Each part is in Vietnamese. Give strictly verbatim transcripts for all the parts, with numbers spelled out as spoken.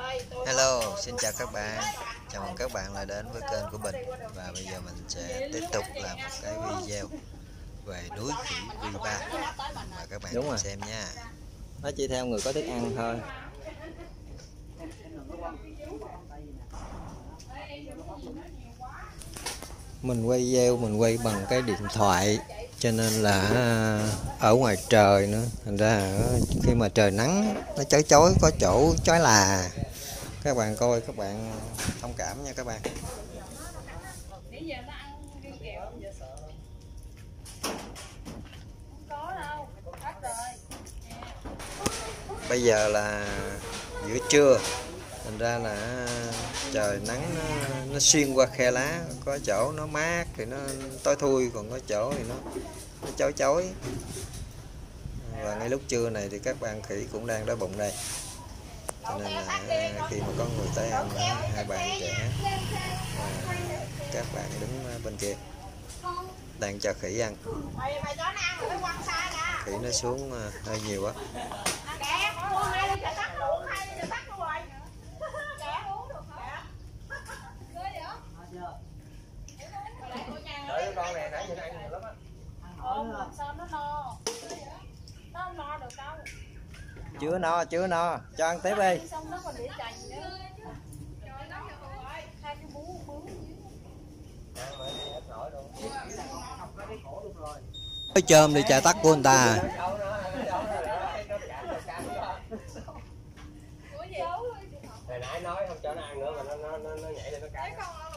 Hello, xin chào các bạn. Chào mừng các bạn lại đến với kênh của mình. Và bây giờ mình sẽ tiếp tục làm một cái video về núi khỉ vi ba. Và các bạn cùng xem nha. Nó chỉ theo người có thức ăn thôi. Mình quay video mình quay bằng cái điện thoại, cho nên là ở ngoài trời nữa, thành ra khi mà trời nắng nó chói chói, có chỗ chói là. Các bạn coi, các bạn thông cảm nha các bạn. Bây giờ là giữa trưa, thành ra là trời nắng nó, nó xuyên qua khe lá, có chỗ nó mát thì nó tối thui, còn có chỗ thì nó nó chói chói. Và ngay lúc trưa này thì các bạn khỉ cũng đang đói bụng đây, cho nên là khi mà có người tới ăn đó, hai bạn trẻ và các bạn đứng bên kia đang cho khỉ ăn. Khỉ nó xuống hơi nhiều quá. Đợi con này nãy giờ nó ăn nhiều lắm á. Sao nó no? Nó không no được đâu. Chưa no, chưa no, cho ăn tiếp đi. Xong nó còn để chành nữa. Hai cái bú bướm. Cái chôm đi trà tắc của người ta. Hồi nãy nói không cho nó ăn nữa mà nó nó nó, nó nhảy lên nó cắn.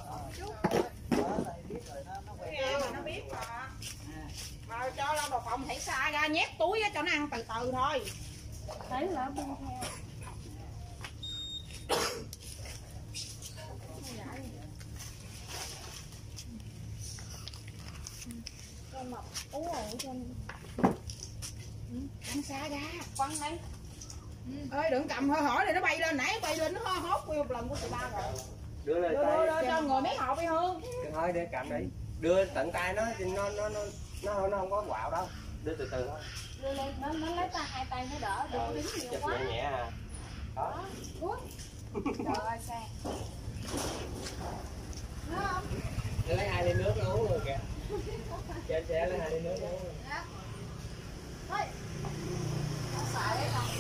Nó biết mà. Mà cho nó vào phòng hãy xa ra nhét túi cho nó ăn từ từ thôi. Thấy là buông theo. Con mập ú ở trên. Ăn xa ra, quăng đi. Ừ. Ơi đừng cầm hơi hỏi này nó bay lên, nãy bay lên nó hốt nguyên một lần của chị ba rồi. Đưa lên đưa, tay. đưa, đưa cho người mấy hộp đi Hương. Thôi để cầm đi. Đưa tận tay nó thì nó nó nó nó nó không có quạo đâu. Đưa từ từ thôi. Đưa lên nó nó lấy ta hai tay nó đỡ, đừng có đứng nhiều quá. Nhẹ nhẹ à. Đó. Trời ơi sang. Để lấy hai ly nước nó uống luôn kìa. Trên xe lấy hai ly nước nó uống luôn. Thôi. Nó xài đấy không?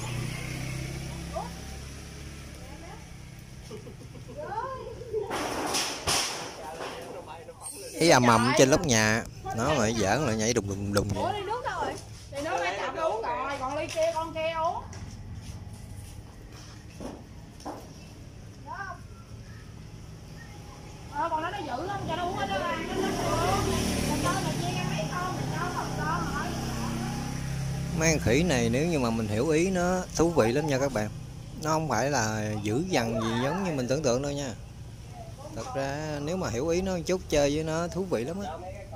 Ý ầm ầm trên lóc nhà, nó mà giỡn lại nhảy đùng đùng đùng vậy. Ủa ly nước đâu rồi? Ly nước lấy chậm uống rồi, còn ly kia con kia uống. Ờ, còn nó nó dữ lắm, cho nó uống hết đó ra, nó nó mình cho mình chia ăn mấy con, mình cho phần con rồi. Mấy con khỉ này nếu như mà mình hiểu ý nó thú vị lắm nha các bạn. Nó không phải là dữ dằn gì giống như mình tưởng tượng đâu nha. Thật ra nếu mà hiểu ý nó một chút, chơi với nó thú vị lắm á.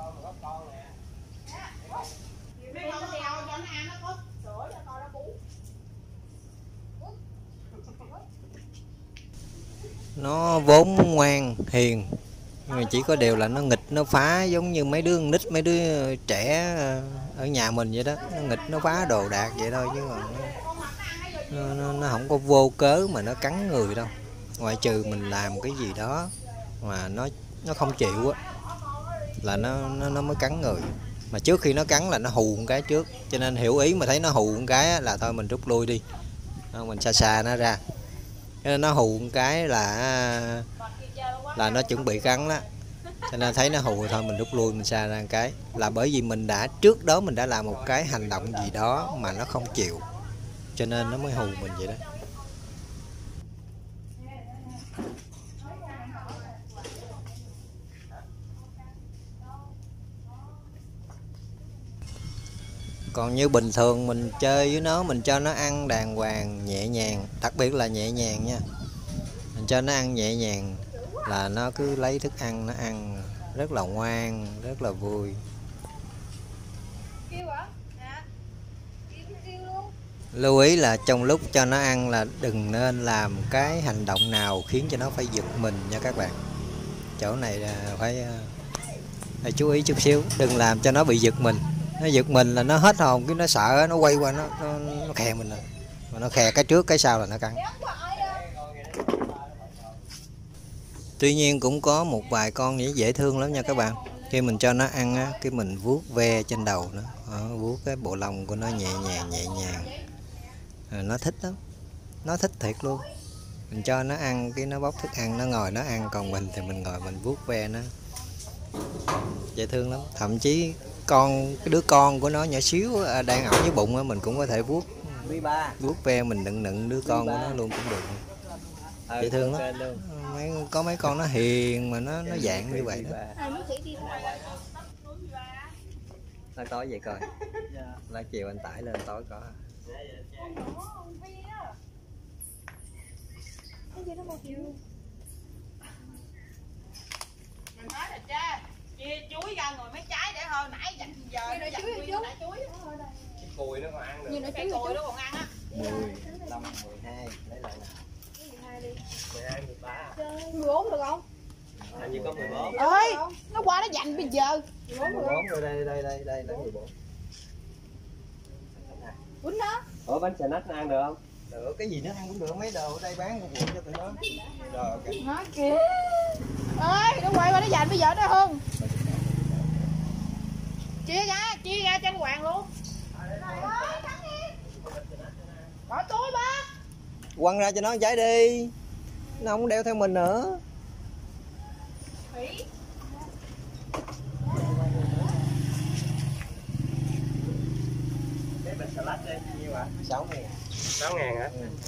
Nó vốn ngoan, hiền, nhưng mà chỉ có điều là nó nghịch, nó phá, giống như mấy đứa nít, mấy đứa trẻ ở nhà mình vậy đó. Nó nghịch, nó phá đồ đạc vậy thôi, chứ còn nó, nó, nó không có vô cớ mà nó cắn người đâu. Ngoại trừ mình làm cái gì đó mà nó nó không chịu á, là nó, nó nó mới cắn người. Mà trước khi nó cắn là nó hù một cái trước, cho nên hiểu ý mà thấy nó hù một cái á, là thôi mình rút lui đi, mình xa xa nó ra. Cho nên nó hù một cái là là nó chuẩn bị cắn đó, cho nên thấy nó hù thôi mình rút lui, mình xa ra một cái, là bởi vì mình đã trước đó mình đã làm một cái hành động gì đó mà nó không chịu, cho nên nó mới hù mình vậy đó. Còn như bình thường mình chơi với nó, mình cho nó ăn đàng hoàng, nhẹ nhàng, đặc biệt là nhẹ nhàng nha. Mình cho nó ăn nhẹ nhàng là nó cứ lấy thức ăn nó ăn rất là ngoan, rất là vui. Lưu ý là trong lúc cho nó ăn là đừng nên làm cái hành động nào khiến cho nó phải giật mình nha các bạn. Chỗ này là phải, phải chú ý chút xíu, đừng làm cho nó bị giật mình. Nó giật mình là nó hết hồn, cái nó sợ, nó quay qua nó nó, nó khè mình rồi. Mà nó khè cái trước cái sau là nó cắn. Tuy nhiên cũng có một vài con dễ dễ thương lắm nha các bạn. Khi mình cho nó ăn á, cái mình vuốt ve trên đầu nó, đó, vuốt cái bộ lông của nó nhẹ nhàng nhẹ nhàng. Rồi nó thích lắm, nó thích thiệt luôn. Mình cho nó ăn cái nó bóc thức ăn, nó ngồi nó ăn, còn mình thì mình ngồi mình vuốt ve nó, dễ thương lắm. Thậm chí con cái đứa con của nó nhỏ xíu đang ẩm dưới bụng á, mình cũng có thể vuốt vuốt ve mình nựng nựng đứa con của nó luôn cũng được. Dễ thương lắm. Mấy có mấy con nó hiền mà nó nó dạng như vậy đó. Lát tối vậy coi. Lát chiều anh tải lên tối có. Mình nói là cha chia chuối ra ngồi mấy trái để thôi nãy dặn giờ nó dặn chuối nó chuối Cùi nó còn ăn được. như nó cái cùi nó còn ăn á. mười lăm, mười hai lấy lại nè. mười hai, mười ba. mười bốn được không? Hình như có mười bốn. Ơi, nó qua nó dành bây giờ. mười bốn rồi đây đây đây đây lấy mười bốn. Quýnh đó. Ủa bánh xà nách nó ăn được không? Được, cái gì nó ăn cũng được, mấy đồ ở đây bán phục vụ cho tụi nó. Rồi ok. Nó kìa. Ơi, nó quay qua nó dành bây giờ nó Hương. Chia ra, chia ra cho anh Hoàng luôn. Bỏ túi ba. Quăng ra cho nó trái đi. Nó không đeo theo mình nữa. Thủy. Cái bịch xà lách đây nhiêu ạ? sáu ngàn. sáu ngàn hả? Ừ.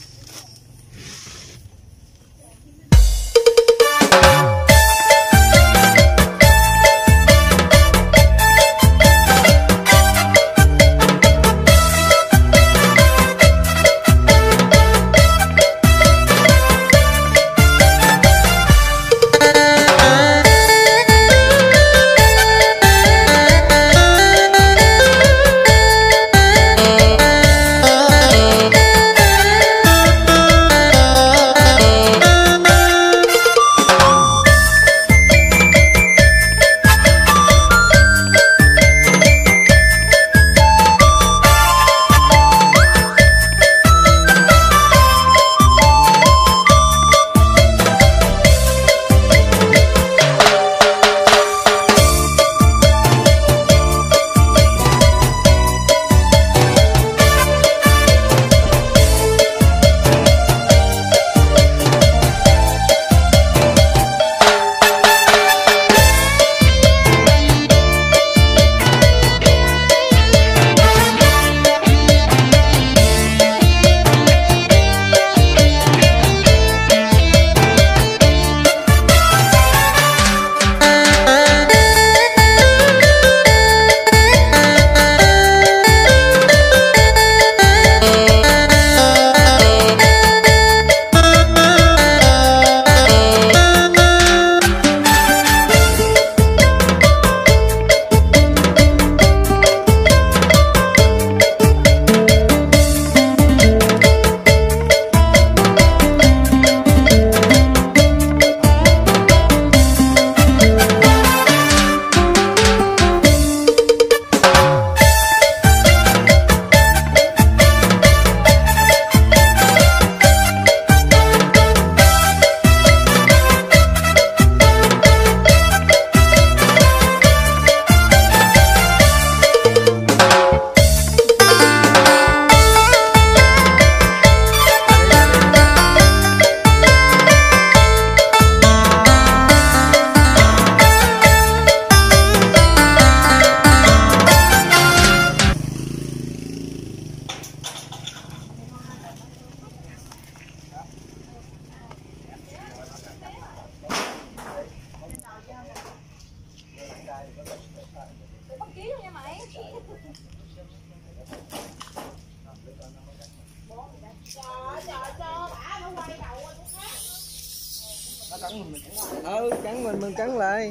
Ừ, cắn mình mình cắn lại.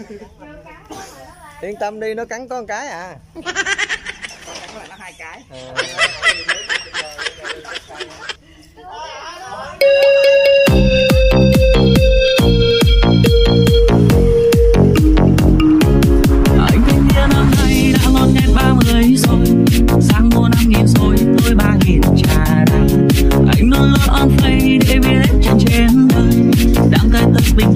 Yên tâm đi, nó cắn có một cái à. Cắn lại nó hai cái. À. Anh luôn luôn on play để biết hết chuyện trên đời. Đang cay tất bình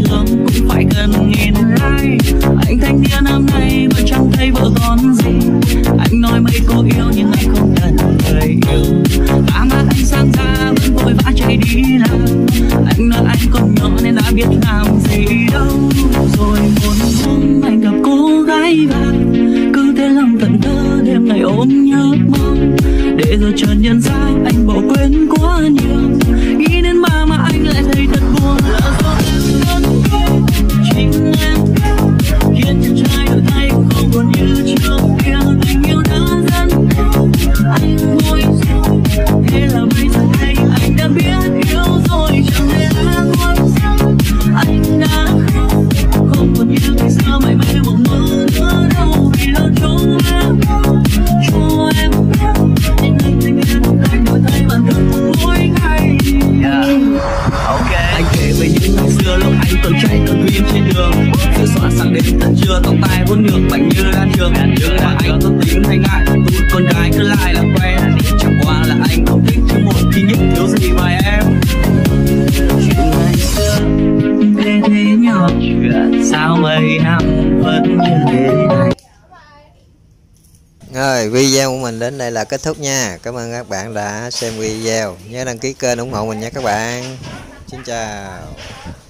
nhận ra anh bỏ quên quá nhiều. Nghĩ đến ba mà anh lại thấy thật buồn. Là do em đơn phương, chính em khiến cho trái đổi thay cũng không còn như trước kia. Tình yêu đã dần anh ngồi xuống, thế là bây giờ đây anh đã biết yêu rồi. Chẳng lẽ là còn rằng anh đã không không còn như ngày xưa mãi mãi mộng mơ nữa đâu. Vì lo cho em cho em nên anh thành em anh đổi thay bản thân mỗi ngày. Anh kể về những ngày xưa lúc anh còn chạy còn phim trên đường, sửa soạn sang đến tận trưa, tóc tai vuốt ngược bảnh như lan trường. Mà anh có tính hay ngại tụi con gái cứ lại làm quen, chẳng qua là anh không thích thứ một khi nhất thiếu gì mà em. Chuyện ngày xưa thế thế nhỏ chuyện sao mấy năm vẫn như thế này. Rồi video của mình đến đây là kết thúc nha. Cảm ơn các bạn đã xem video. Nhớ đăng ký kênh ủng hộ mình nha các bạn. Xin chào.